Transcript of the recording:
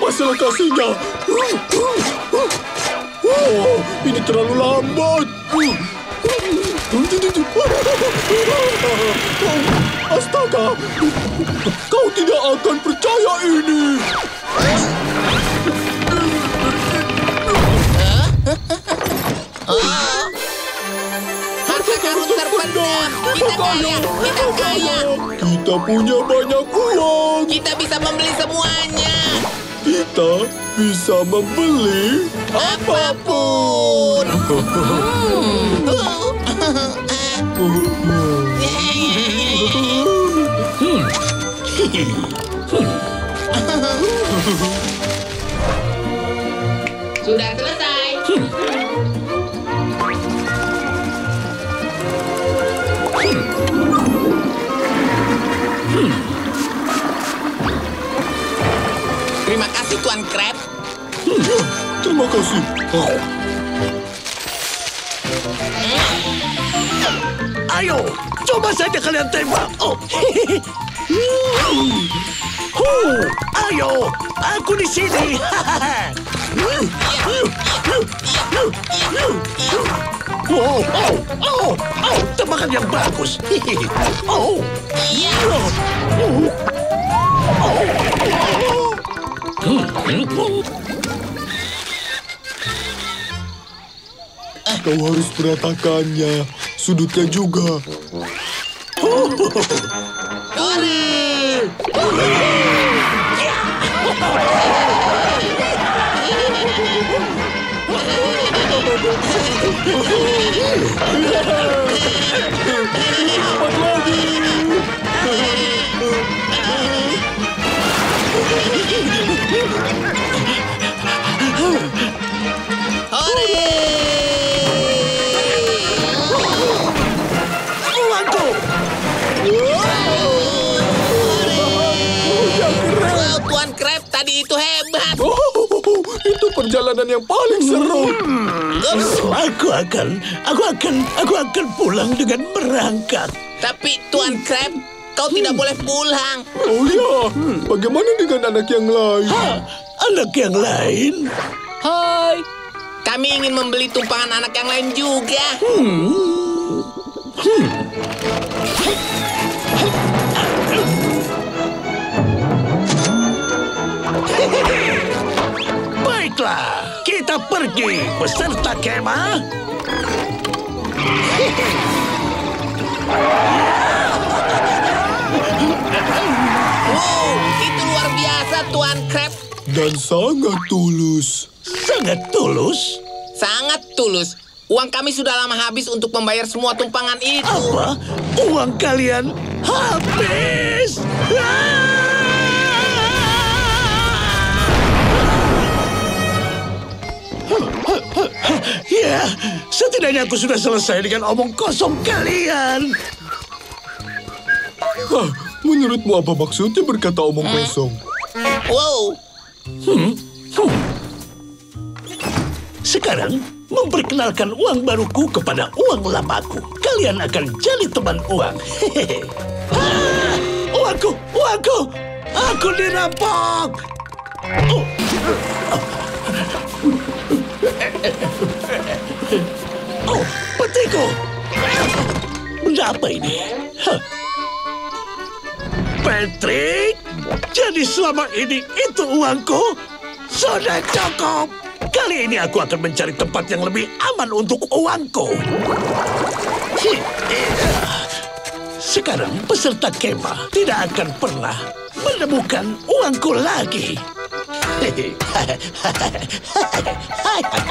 Awas lokasinya. Oh, ini terlalu lambat. Astaga, kau tidak akan percaya ini. Harta karun terpendam. Kita kaya, kita kaya. Kita punya banyak uang. Kita bisa membeli semuanya. Kita bisa membeli apapun. Sudah selesai. Terima kasih, Tuan Crab. Terima kasih. Ayo, coba saja kalian tembak. Oh. Ayo, aku di sini. Tembakan yang bagus. Kau harus meratakannya. Sudutnya juga. Tuan Crab, tadi itu hebat. Itu perjalanan yang paling seru. Aku akan pulang dengan merangkak. Tapi Tuan Crab, kau tidak boleh pulang. Oh ya, bagaimana dengan anak yang lain? Anak yang lain? Hai, kami ingin membeli tumpangan anak yang lain juga. Baiklah, kita pergi beserta kemah. Wow, itu luar biasa, Tuan Crab. Dan sangat tulus. Sangat tulus? Sangat tulus. Uang kami sudah lama habis untuk membayar semua tumpangan itu. Apa? Uang kalian habis? Ya, setidaknya aku sudah selesai dengan omong kosong kalian. Menurutmu apa maksudnya berkata omong kosong? Wow. Sekarang, memperkenalkan uang baruku kepada uang lamaku. Kalian akan jadi teman uang. Uangku! Aku dirampok! Oh, petiku! Benda apa ini? Patrick, jadi selama ini itu uangku sudah cukup. Kali ini aku akan mencari tempat yang lebih aman untuk uangku. Sekarang peserta kemah tidak akan pernah menemukan uangku lagi.